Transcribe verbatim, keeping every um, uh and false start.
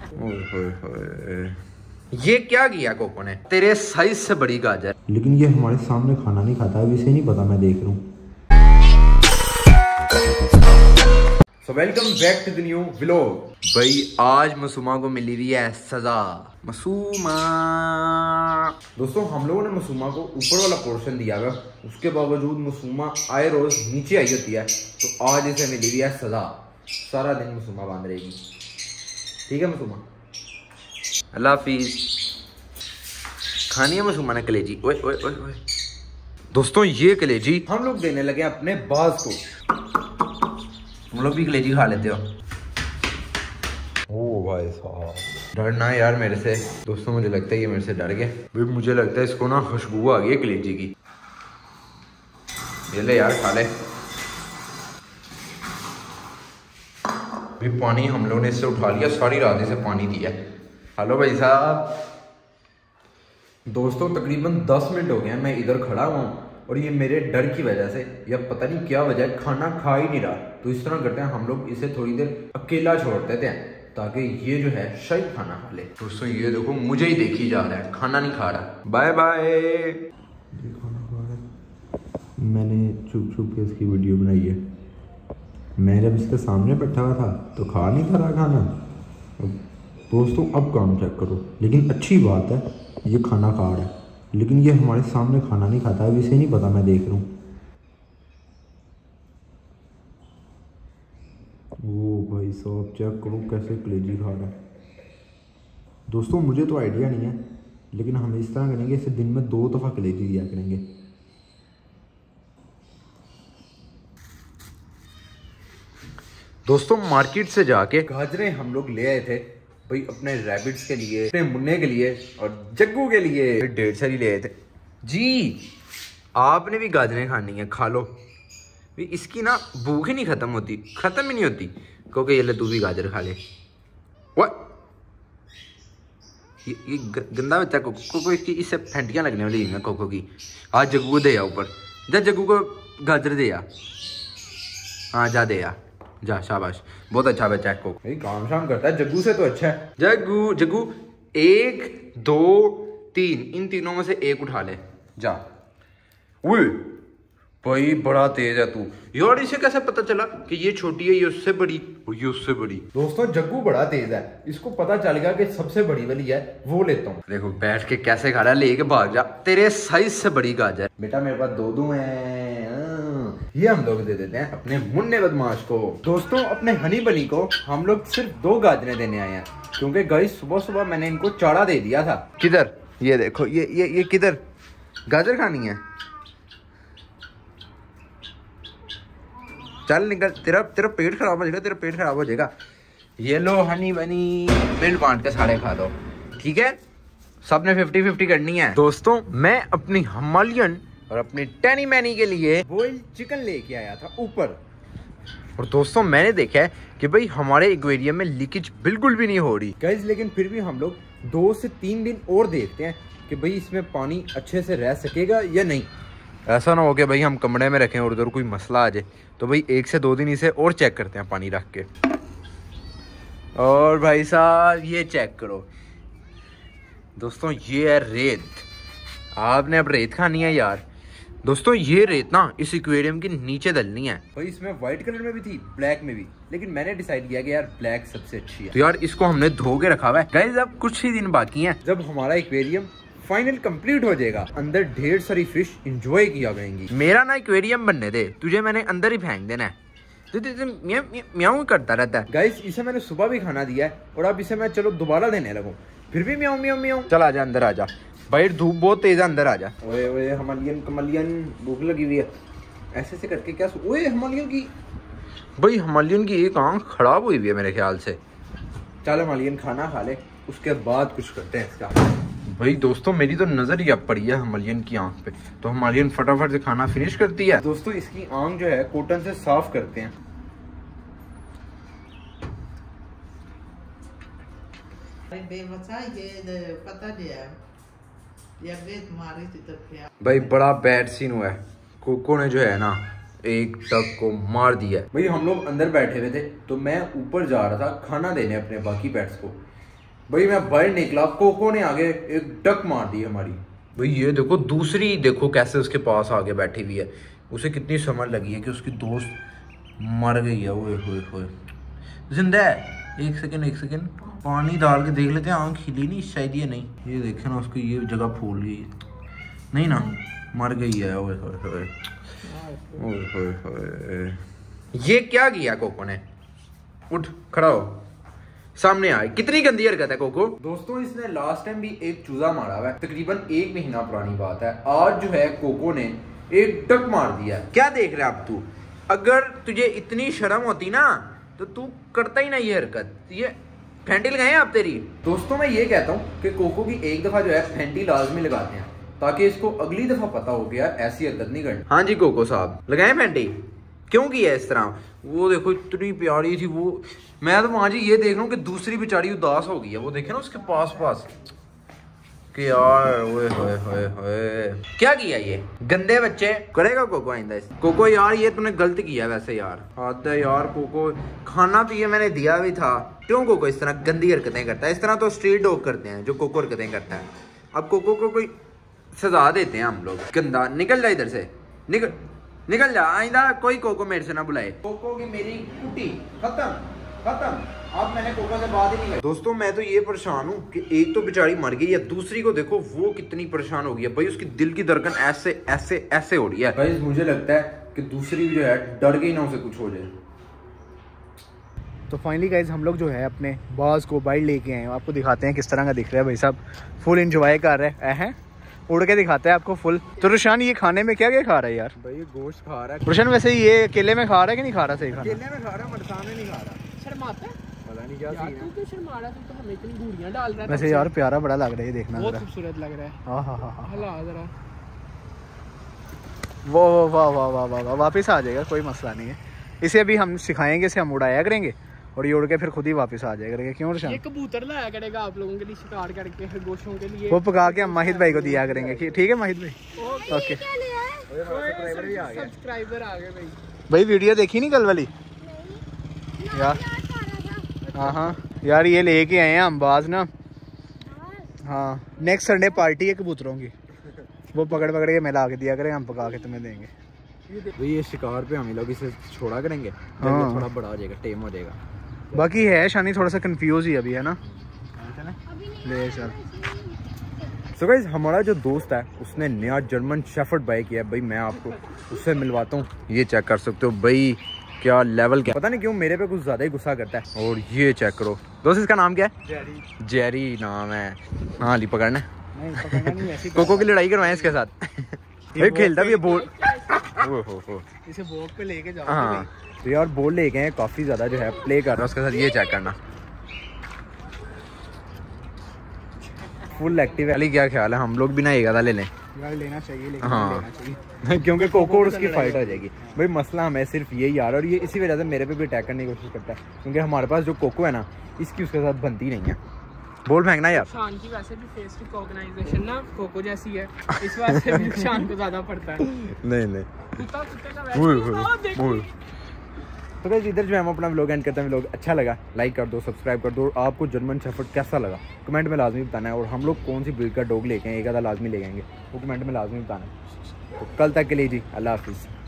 ये क्या किया कोको ने? तेरे साइज से बड़ी गाजर। लेकिन ये हमारे सामने खाना नहीं खाता है, इसे नहीं पता, मैं देख रहा हूँ। So welcome back to the new vlog. भाई आज मासूमा को मिली हुई है सजा। मासूमा दोस्तों, हम लोगों ने मासूमा को ऊपर वाला पोर्शन दिया हुआ, उसके बावजूद मासूमा आए रोज नीचे आई होती है, तो आज इसे मिली हुई है सजा। सारा दिन मासूमा बांध रहेगी। ठीक है मासूमा, अल्लाह हाफिज। खानी है मासूमा ने कलेजी। ओए ओए ओए ओए दोस्तों, ये कलेजी हम लोग देने लगे अपने बाज को। तुम लोग भी कलेजी खा लेते हो? ओ भाई साहब, डरना यार मेरे से। दोस्तों मुझे लगता है ये मेरे से डर गया। भाई मुझे लगता है इसको ना खुशबू आ गई है कलेजी की। ये ले यार, खा ले। भी पानी हम लोगों ने इससे उठा लिया, सारी रात इसे पानी दिया। हेलो भाई साहब। दोस्तों तकरीबन दस मिनट हो गए हैं मैं इधर खड़ा हुआ हूँ, और ये मेरे डर की वजह से या पता नहीं क्या वजह है, खाना खा ही नहीं रहा। तो इस तरह करते हैं, हम लोग इसे थोड़ी देर अकेला छोड़ देते हैं ताकि ये जो है शायद खाना खा ले। दोस्तों ये देखो, मुझे ही देखी जा रहा है, खाना नहीं खा रहा। Bye bye. ये खाना खा रहा है। मैंने छुप छुप के इसकी वीडियो बनाई है। मैं जब इसके सामने बैठा हुआ था तो खा नहीं था रहा खाना। दोस्तों अब काम चेक करो। लेकिन अच्छी बात है, ये खाना खा रहा है, लेकिन ये हमारे सामने खाना नहीं खाता है, इसे नहीं पता, मैं देख रहा हूँ। ओ भाई साहब, चेक करो कैसे कलेजी खा रहा है। दोस्तों मुझे तो आइडिया नहीं है, लेकिन हम इस तरह करेंगे, इसे दिन में दो दफ़ा कलेजी दिया करेंगे। दोस्तों मार्केट से जाके गाजरें हम लोग ले आए थे भाई, अपने रैबिट्स के लिए, अपने मुन्ने के लिए और जग्गू के लिए ढेर सारी ले आए थे जी। आपने भी गाजरें खानी है, खा लो। भी इसकी ना भूख ही नहीं खत्म होती, खत्म ही नहीं होती। क्योंकि ये ले तू भी गाजर खा ले। वो ये, ये गंदा बच्चा कोको को, इसकी इससे फेंटियां लगने वाली हैं कोको की। आज जग्गू दे आ ऊपर जा, जग्गू को गाजर दे आ। हाँ जा दे आ, जा, शाबाश, बहुत अच्छा बच्चा है कोको। भाई काम शाम करता है, जग्गू से तो अच्छा है। जग्गू जग्गू एक दो तीन, इन तीनों में से एक उठा ले, जा। उल भाई बड़ा तेज है तू यार। इसे कैसे पता चला कि ये छोटी है, ये उससे बड़ी, ये उससे बड़ी? दोस्तों जग्गू बड़ा तेज है, इसको पता चल गया कि सबसे बड़ी वाली है, वो लेता हूँ। देखो बैठ के कैसे खा रहा है, लेके भाग जा। तेरे साइज से बड़ी गाजर बेटा, मेरे पास दो दो है। ये हम लोग दे देते हैं अपने मुन्ने बदमाश को। दोस्तों अपने हनी बनी को हम लोग सिर्फ दो गाजरें देने आए हैं, क्योंकि गाइस सुबह सुबह मैंने इनको चाड़ा दे दिया था। किधर? ये देखो, ये ये ये किधर गाजर खानी है? चल निकल, तेरा तेरा पेट खराब हो जाएगा, तेरा पेट खराब हो जाएगा। ये लो हनी बनी, बिल बांट के सारे खा दो, ठीक है? सबने फिफ्टी फिफ्टी करनी है। दोस्तों मैं अपनी हिमालयन और अपनी टैनी मैनी के लिए बॉइल्ड चिकन लेके आया था ऊपर। और दोस्तों मैंने देखा है कि भाई हमारे एक्वेरियम में लीकेज बिल्कुल भी नहीं हो रही गाइस, लेकिन फिर भी हम लोग दो से तीन दिन और देखते हैं कि भाई इसमें पानी अच्छे से रह सकेगा या नहीं। ऐसा ना हो कि भाई हम कमरे में रखें और उधर कोई मसला आ जाए। तो भाई एक से दो दिन इसे और चेक करते हैं पानी रख के। और भाई साहब ये चेक करो दोस्तों, ये है रेत। आपने अब रेत खानी है यार। दोस्तों ये रेत ना इस एक्वेरियम के नीचे डलनी है। भाई इसमें व्हाइट कलर में भी थी, ब्लैक में भी, लेकिन मैंने डिसाइड किया कि यार ब्लैक सबसे अच्छी है। तो यार इसको हमने धो के रखा हुआ है गाइस। अब कुछ ही दिन बाकी हैं जब हमारा एक्वेरियम फाइनल कंप्लीट हो जाएगा। अंदर ढेर सारी फिश एंजॉय किया जाएंगी। मेरा ना एक्वेरियम बनने दे, तुझे मैंने अंदर ही फेंक देना है। तो म्याऊं करता रहता है गाइस। इसे मैंने सुबह भी खाना दिया है, और अब इसे मैं चलो दोबारा देने लगूं, फिर भी म्याऊं म्याऊं म्याऊं। चल आजा अंदर आजा भाई, धूप बहुत तेज है, अंदर आ जा। ओए ओए हिमालयन कमलियन, भूख लगी हुई है। ऐसे से करके क्या? ओए हिमालयन की, भाई हिमालयन की एक आंख खराब हुई हुई है मेरे ख्याल से। चल हिमालयन खाना खा ले, उसके बाद कुछ करते हैं इसका। भाई दोस्तों मेरी तो नजर ही अब पड़ी है हिमालयन की आंख पे, तो हिमालयन फटाफट से खाना फिनिश करती है। दोस्तों इसकी आंख जो है कॉटन से साफ करते हैं। भाई बड़ा बैड सीन हुआ है, कोको ने जो है ना एक टक को मार दिया। भाई हम लोग अंदर बैठे हुए थे, तो मैं ऊपर जा रहा था खाना देने अपने बाकी पेट्स को। भाई मैं बाहर निकला, कोको ने आगे एक डक मार दी हमारी। भाई ये देखो दूसरी, देखो कैसे उसके पास आगे बैठी हुई है। उसे कितनी समझ लगी है कि उसकी दोस्त मर गई है। ओए होए होए, जिंदा है। एक सेकंड एक सेकंड पानी डाल के देख लेते हैं, आँख हिली नहीं शायद, ये नहीं, ये देखे ना उसकी ये जगह फूल गई, नहीं ना, मर गई है। ओए होए होए ओए होए होए, ये क्या किया कोको ने? उठ खड़ा हो, सामने आए। कितनी गंदी हरकत है कोको। दोस्तों इसने लास्ट टाइम भी एक चूजा मारा हुआ है, तकरीबन एक महीना पुरानी बात है। आज जो है कोको ने एक डक मार दिया। क्या देख रहा है अब तू? अगर तुझे इतनी शर्म होती ना तो तू करता ही ना ये हरकत। ये फैंटी लगाए आप तेरी। दोस्तों मैं ये कहता हूँ कि कोको की एक दफा जो है फैंटी लाजमी लगाते हैं, ताकि इसको अगली दफा पता हो कि यार ऐसी हरकत नहीं करनी। हाँ जी कोको साहब, लगाए फैंटी? क्यों किया इस तरह? वो देखो इतनी प्यारी थी वो। मैं तो वहां जी ये देख रहा हूँ कि दूसरी बेचारी उदास हो गई है। वो देखे ना उसके पास पास कि यार ओए होए होए होए, क्या किया ये गंदे बच्चे। करेगा कोको आइंदा? कोको यार ये तूने गलत किया वैसे यार। आता है यार कोको, खाना तो ये मैंने दिया भी था। क्यों कोको इस तरह गंदी हरकतें करता है? इस तरह तो स्ट्रीट डॉग करते हैं जो कोको हरकतें करता है। अब कोको को कोई सजा देते हैं हम लोग। गंदा, निकल जा इधर से, निकल निकल जा। आइंदा कोई कोको मेरे से ना बुलाए। कोको की मेरी कुटी खत्म खत्म। अब मैंने कोको से बात ही नहीं की। दोस्तों मैं तो ये परेशान हूँ कि एक तो बेचारी मर गई है, दूसरी को देखो वो कितनी परेशान हो गई है। भाई उसकी दिल की धड़कन ऐसे ऐसे ऐसे हो रही है। भाई मुझे लगता है कि दूसरी भी जो है डर गई ना उसे कुछ हो जाए। तो फाइनली गाइज हम लोग जो है अपने बॉस को बाइट लेके आए हैं। आपको दिखाते हैं किस तरह का दिख रहा है। भाई साहब फुल एंजॉय कर रहे हैं, उड़ के दिखाते हैं आपको फुल। तो रुशान ये खाने में क्या क्या खा रहा है यार? भाई ये गोश्त खा रहा है। रुशान वैसे ये अकेले में खा रहा है कि नहीं खा रहा? सही खाना अकेले में खा रहा है, मगर सामने नहीं खा रहा। शर्माता है? पता नहीं क्या सीन है। तू तो शर्मा रहा है, तू तो हमें इतनी घूरियां डाल रहा है। वैसे यार प्यारा बड़ा लग रहा है, ये देखना बहुत खूबसूरत लग रहा है। हाँ हाँ हाँ हला जरा, वो वाह वाह वाह वाह वाह, वापस आ जाएगा, कोई मसला नहीं है। इसे अभी हम सिखाएंगे, इसे हम उड़ाया करेंगे और ये उड़ के फिर खुद ही वापस आ जाएगा करेंगे। क्यों रुशान? ये कबूतर लाया करेगा आप लोगों के लिए, शिकार करके खरगोशों के लिए। वो पका के हम माहिद भाई को दिया करेंगे। ठीक है माहिद भाई? ओके सब्सक्राइबर आ गए भाई। भाई वीडियो देखी नहीं कल वाली यार? हाँ हाँ यार ये लेके आए हैं हम बाज ना। हाँ नेक्स्ट संडे पार्टी है कबूतरों की, वो पकड़ पकड़ के मिला के दिया करें, हम पका के तुम्हें देंगे। भाई ये शिकार पे हम लोग इसे छोड़ा करेंगे, हाँ। थोड़ा बड़ा हो जाएगा, टेम हो जाएगा। बाकी है शानी थोड़ा सा कंफ्यूज ही अभी है ना। ले चल। सो गाइस हमारा जो दोस्त है उसने नया जर्मन शेफर्ड बाय किया है। भाई मैं आपको उससे मिलवाता हूँ। ये चेक कर सकते हो भाई, क्या लेवल क्या, पता नहीं क्यों मेरे पे कुछ ज्यादा ही गुस्सा करता है। और ये चेक करो दोस्त, इसका नाम क्या है? जेरी। जेरी नाम है। हाँ ली पकड़ना है। कोको की लड़ाई करवाएं इसके साथ। ये खेलता भी है बोल। ओ हो हो इसे वॉक पे लेके जाओ। हाँ तो यार बोल ले गए हैं, काफी ज्यादा जो है प्ले कर रहा है उसके साथ। ये चेक करना फुल एक्टिव है। क्या ख्याल है हम लोग भी ना एक आधा ले लें? यार लेना चाहिए, लेकिन हाँ लेना चाहिए क्योंकि कोको और उसकी फाइट हो जाएगी। भाई मसला हमें सिर्फ यही यार, और ये इसी वजह से मेरे पे भी अटैक करने की कोशिश करता है, क्योंकि हमारे पास जो कोको है ना इसकी उसके साथ बनती नहीं है। बोल फेंकना यार। शान की वैसे भी फेस रिकॉग्नाइजेशन ना कोको जैसी है, इस वजह से शान को ज्यादा पड़ता है। नहीं नहीं कुत्ता कुत्ते का वैसे। तो गाइस इधर जो है हम अपना व्लॉग एंड करते हैं। व्लॉग अच्छा लगा लाइक कर दो, सब्सक्राइब कर दो, और आपको जर्मन शेफर्ड कैसा लगा कमेंट में लाजमी बताना है। और हम लोग कौन सी ब्रीड का डॉग लेके आए, एक आधा लाजमी ले जाएंगे, वो कमेंट में लाजमी बताना है। तो कल तक के लिए जी अल्लाह हाफिज़।